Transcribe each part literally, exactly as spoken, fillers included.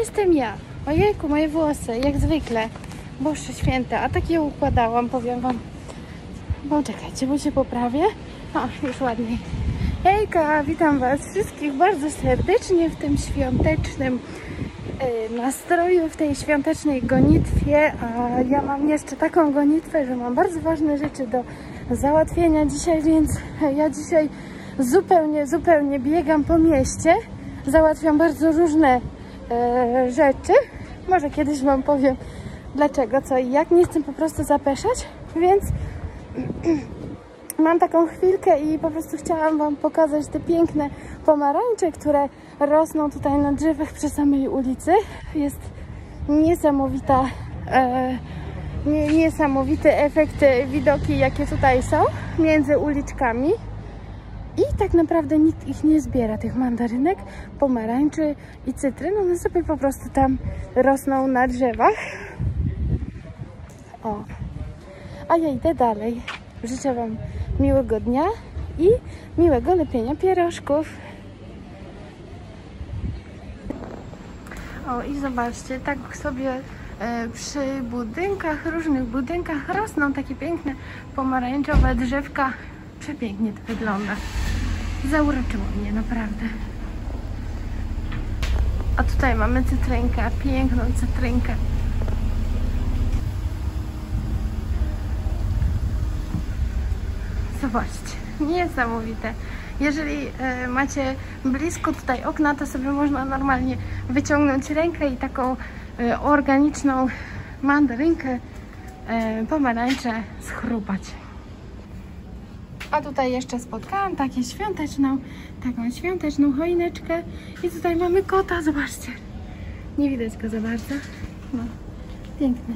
jestem ja. Ojejku, moje włosy, jak zwykle. Boże święte, a tak je układałam, powiem wam. Bo czekajcie, bo się poprawię. O, już ładniej. Hejka, witam was wszystkich bardzo serdecznie w tym świątecznym y, nastroju, w tej świątecznej gonitwie. A ja mam jeszcze taką gonitwę, że mam bardzo ważne rzeczy do załatwienia dzisiaj, więc ja dzisiaj zupełnie, zupełnie biegam po mieście. Załatwiam bardzo różne y, rzeczy. Może kiedyś wam powiem dlaczego, co i jak. Nie chcę po prostu zapeszać, więc mam taką chwilkę i po prostu chciałam wam pokazać te piękne pomarańcze, które rosną tutaj na drzewach przy samej ulicy. Jest niesamowita, e, nie, niesamowity efekt, widoki jakie tutaj są między uliczkami. I tak naprawdę nikt ich nie zbiera, tych mandarynek, pomarańczy i cytryn. One sobie po prostu tam rosną na drzewach. O. A ja idę dalej. Życzę wam miłego dnia i miłego lepienia pierożków. O, i zobaczcie, tak sobie e, przy budynkach, różnych budynkach rosną takie piękne pomarańczowe drzewka. Przepięknie to wygląda. Zauroczyło mnie naprawdę. A tutaj mamy cytrynkę, piękną cytrynkę. Zobaczcie, niesamowite. Jeżeli e, macie blisko tutaj okna, to sobie można normalnie wyciągnąć rękę i taką e, organiczną mandarynkę, e, pomarańczę schrupać. A tutaj jeszcze spotkałam taką świąteczną, taką świąteczną choineczkę i tutaj mamy kota, zobaczcie. Nie widać go za bardzo. No, piękny.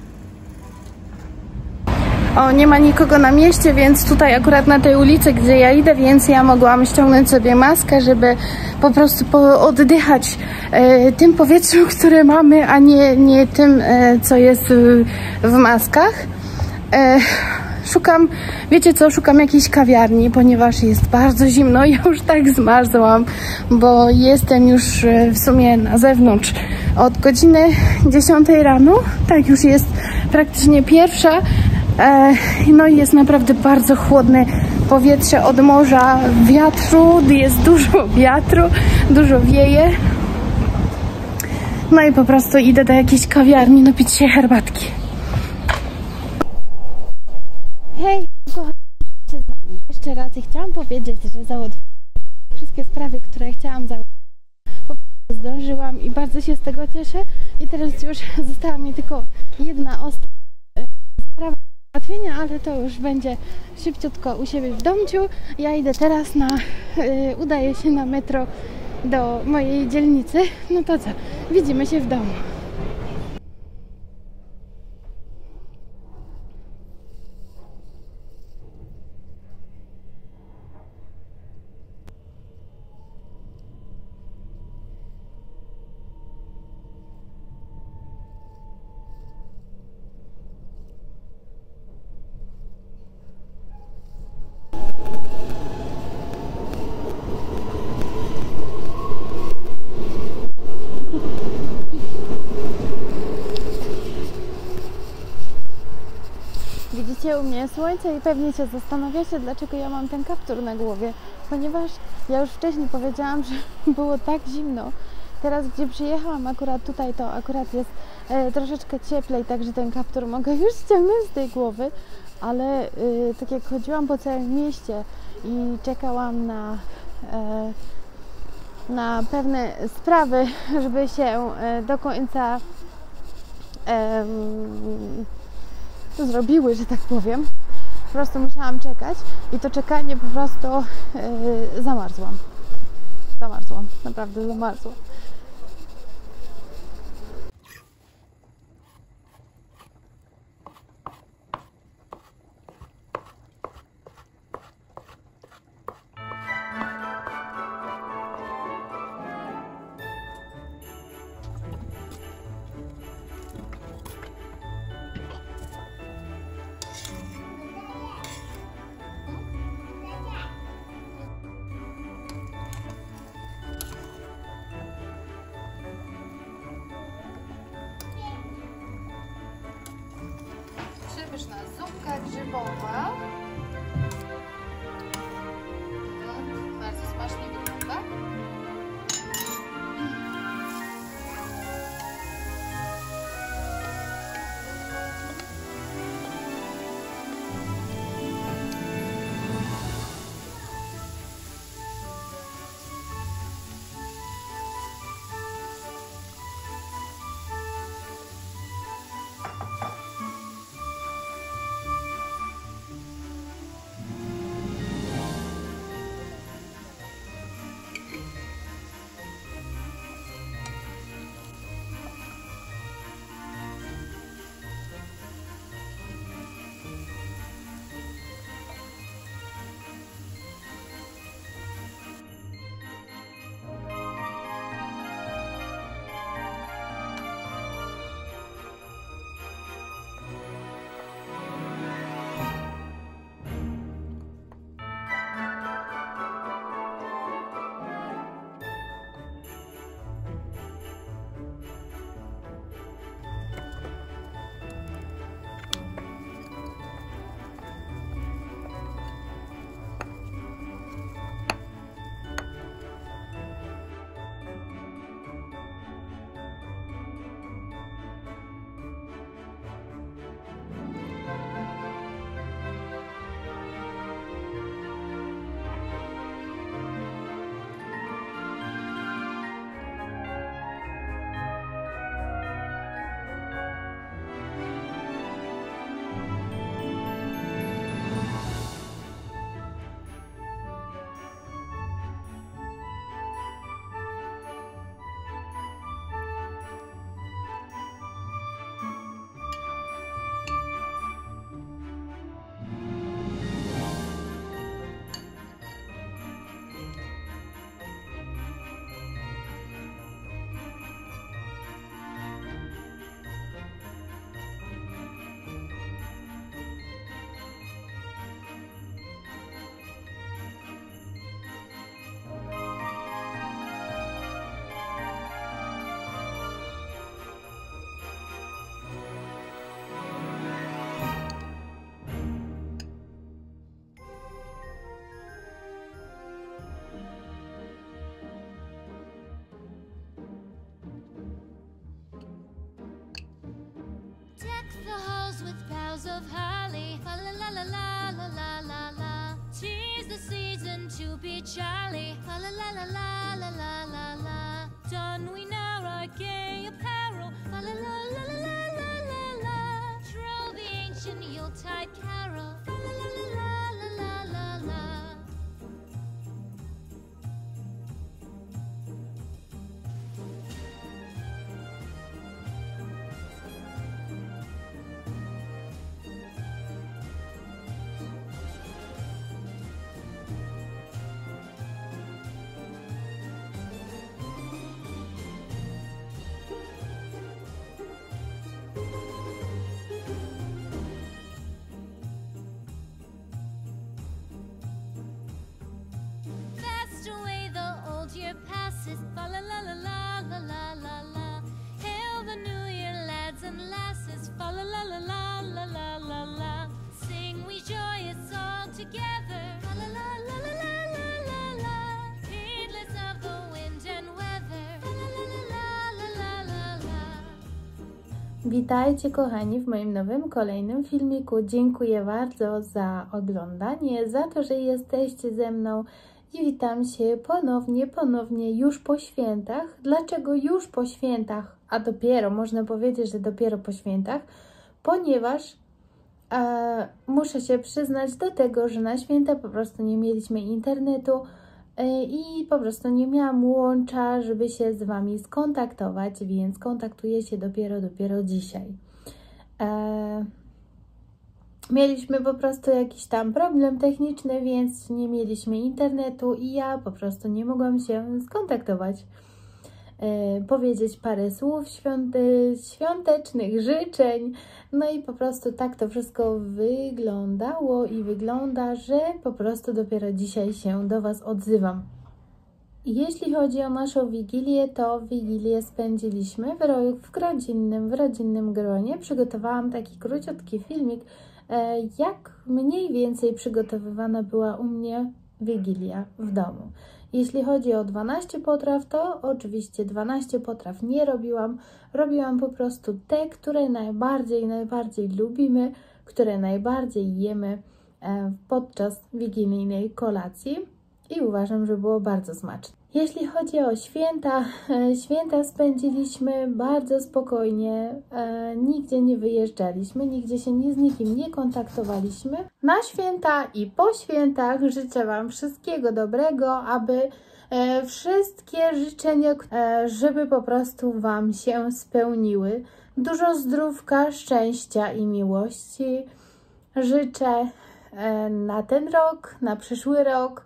O, nie ma nikogo na mieście, więc tutaj akurat na tej ulicy, gdzie ja idę, więc ja mogłam ściągnąć sobie maskę, żeby po prostu oddychać e, tym powietrzem, które mamy, a nie, nie tym, e, co jest w, w maskach. E, szukam, wiecie co, szukam jakiejś kawiarni, ponieważ jest bardzo zimno. Ja już tak zmarzłam, bo jestem już w sumie na zewnątrz od godziny dziesiątej rano. Tak, już jest praktycznie pierwsza. No i jest naprawdę bardzo chłodne powietrze od morza, wiatru, jest dużo wiatru, dużo wieje. No i po prostu idę do jakiejś kawiarni napić się herbatki. Hej, kochani, jeszcze raz i chciałam powiedzieć, że załatwiłam wszystkie sprawy, które chciałam załatwić. Po prostu zdążyłam i bardzo się z tego cieszę. I teraz już została mi tylko jedna ostatnia sprawa, ale to już będzie szybciutko u siebie w domciu. Ja idę teraz na, yy, udaję się na metro do mojej dzielnicy. No to co, widzimy się w domu. Widzicie u mnie słońce i pewnie się zastanawiacie, dlaczego ja mam ten kaptur na głowie, ponieważ ja już wcześniej powiedziałam, że było tak zimno. Teraz, gdzie przyjechałam akurat tutaj, to akurat jest e, troszeczkę cieplej, także ten kaptur mogę już ściągnąć z tej głowy, ale e, tak jak chodziłam po całym mieście i czekałam na, e, na pewne sprawy, żeby się e, do końca e, zrobiły, że tak powiem. Po prostu musiałam czekać i to czekanie po prostu yy, zamarzłam. Zamarzłam, naprawdę zamarzłam. pyszna zupka grzybowa. Mm, bardzo smacznie wygląda. The halls with boughs of holly, la la la la la la la la la. Tis the season to be jolly, la la la la la la la la la. Don we now our gay apparel, la la la la la la la la la. Troll the ancient Yuletide carol, la la la la la la la la. Year passes, fa la la la la la la la la. Hail the new year, lads and lasses, fa la la la la la la la la. Sing we joyous all together, fa la la la la la la la la. Heedless of the wind and weather, fa la la la la la la la. Witajcie kochani w moim nowym, kolejnym filmiku. Dziękuję bardzo za oglądanie, za to, że jesteście ze mną. I witam się ponownie, ponownie już po świętach. Dlaczego już po świętach? A dopiero, można powiedzieć, że dopiero po świętach, ponieważ e, muszę się przyznać do tego, że na święta po prostu nie mieliśmy internetu e, i po prostu nie miałam łącza, żeby się z Wami skontaktować, więc kontaktuję się dopiero, dopiero dzisiaj. E, Mieliśmy po prostu jakiś tam problem techniczny, więc nie mieliśmy internetu i ja po prostu nie mogłam się skontaktować, e, powiedzieć parę słów świąty, świątecznych życzeń. No i po prostu tak to wszystko wyglądało i wygląda, że po prostu dopiero dzisiaj się do Was odzywam. Jeśli chodzi o naszą Wigilię, to Wigilię spędziliśmy w, ro- w rodzinnym, w rodzinnym gronie. Przygotowałam taki króciutki filmik, e, jak mniej więcej przygotowywana była u mnie Wigilia w domu. Jeśli chodzi o dwanaście potraw, to oczywiście dwanaście potraw nie robiłam. Robiłam po prostu te, które najbardziej, najbardziej lubimy, które najbardziej jemy e, podczas wigilijnej kolacji. I uważam, że było bardzo smaczne. Jeśli chodzi o święta, święta spędziliśmy bardzo spokojnie, e, nigdzie nie wyjeżdżaliśmy, nigdzie się nie, z nikim nie kontaktowaliśmy. Na święta i po świętach życzę Wam wszystkiego dobrego, aby e, wszystkie życzenia, e, żeby po prostu Wam się spełniły. Dużo zdrówka, szczęścia i miłości życzę e, na ten rok, na przyszły rok,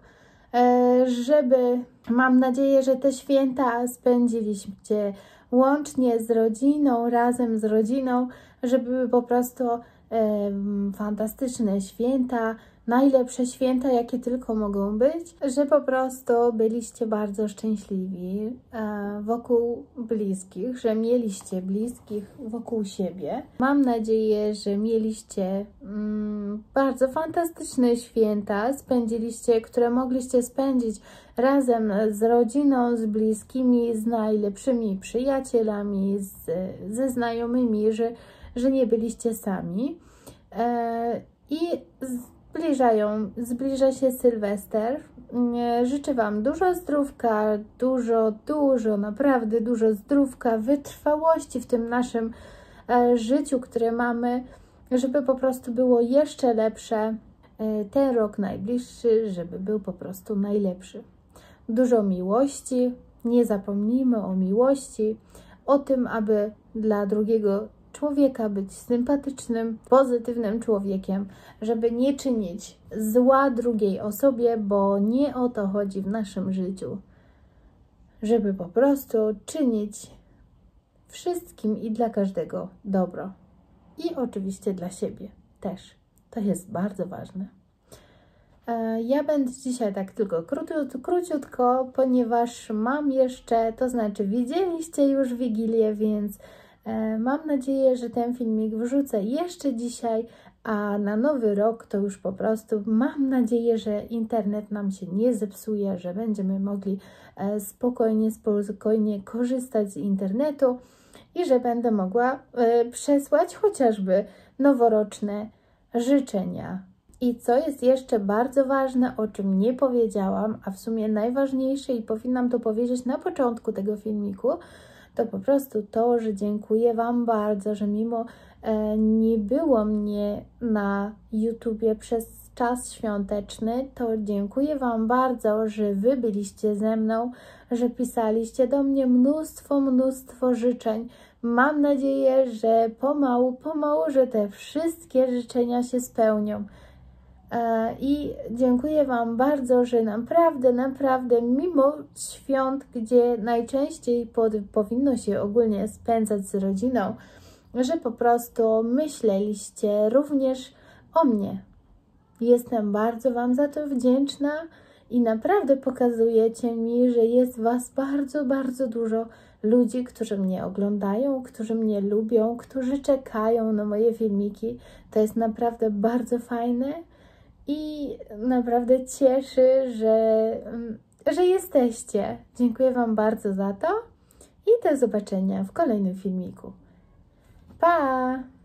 żeby, mam nadzieję, że te święta spędziliście łącznie z rodziną, razem z rodziną, żeby były po prostu e, fantastyczne święta, najlepsze święta, jakie tylko mogą być, że po prostu byliście bardzo szczęśliwi e, wokół bliskich, że mieliście bliskich wokół siebie. Mam nadzieję, że mieliście mm, bardzo fantastyczne święta, spędziliście, które mogliście spędzić razem z rodziną, z bliskimi, z najlepszymi przyjacielami, z, ze znajomymi, że, że nie byliście sami. E, I z, Zbliżają, zbliża się Sylwester. Życzę Wam dużo zdrówka, dużo, dużo, naprawdę dużo zdrówka, wytrwałości w tym naszym e, życiu, które mamy, żeby po prostu było jeszcze lepsze. E, ten rok najbliższy, żeby był po prostu najlepszy. Dużo miłości, nie zapomnijmy o miłości, o tym, aby dla drugiego człowieka być sympatycznym, pozytywnym człowiekiem, żeby nie czynić zła drugiej osobie, bo nie o to chodzi w naszym życiu. Żeby po prostu czynić wszystkim i dla każdego dobro. I oczywiście dla siebie też. To jest bardzo ważne. Ja będę dzisiaj tak tylko króciutko, króciutko, ponieważ mam jeszcze, to znaczy widzieliście już Wigilię, więc mam nadzieję, że ten filmik wrzucę jeszcze dzisiaj, a na nowy rok to już po prostu mam nadzieję, że internet nam się nie zepsuje, że będziemy mogli spokojnie, spokojnie korzystać z internetu i że będę mogła przesłać chociażby noworoczne życzenia. I co jest jeszcze bardzo ważne, o czym nie powiedziałam, a w sumie najważniejsze i powinnam to powiedzieć na początku tego filmiku, to po prostu to, że dziękuję Wam bardzo, że mimo e, nie było mnie na YouTubie przez czas świąteczny, to dziękuję Wam bardzo, że Wy byliście ze mną, że pisaliście do mnie mnóstwo, mnóstwo życzeń. Mam nadzieję, że pomału, pomału, że te wszystkie życzenia się spełnią. I dziękuję Wam bardzo, że naprawdę, naprawdę mimo świąt, gdzie najczęściej pod, powinno się ogólnie spędzać z rodziną, że po prostu myśleliście również o mnie. Jestem bardzo Wam za to wdzięczna i naprawdę pokazujecie mi, że jest Was bardzo, bardzo dużo ludzi, którzy mnie oglądają, którzy mnie lubią, którzy czekają na moje filmiki. To jest naprawdę bardzo fajne. I naprawdę cieszy, że, że jesteście. Dziękuję Wam bardzo za to i do zobaczenia w kolejnym filmiku. Pa!